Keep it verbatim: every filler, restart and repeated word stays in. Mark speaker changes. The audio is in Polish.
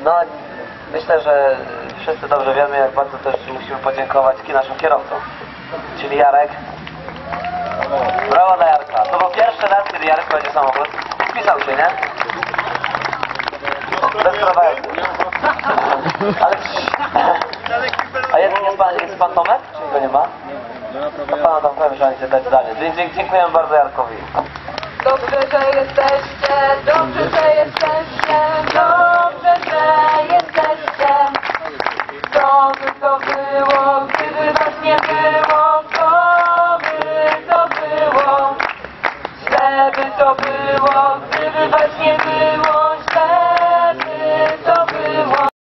Speaker 1: No, myślę, że wszyscy dobrze wiemy, jak bardzo też musimy podziękować naszym kierowcom, czyli Jarek. Brawo dla Jarka. To był pierwszy raz, kiedy Jarek prowadził samochód. Spisał się, nie? Bez problemu. Ale... A jest, jest, pan, jest pan Tomek? Czy go nie ma? To pana tam powiem, że oni się dać zdanie. Dziękujemy bardzo Jarkowi.
Speaker 2: Dobrze, że jesteście, dobrze, że jesteście, dobrze, że jesteście. Co by to było, gdyby was nie było, co by to było? Źle by to było, gdyby was nie było.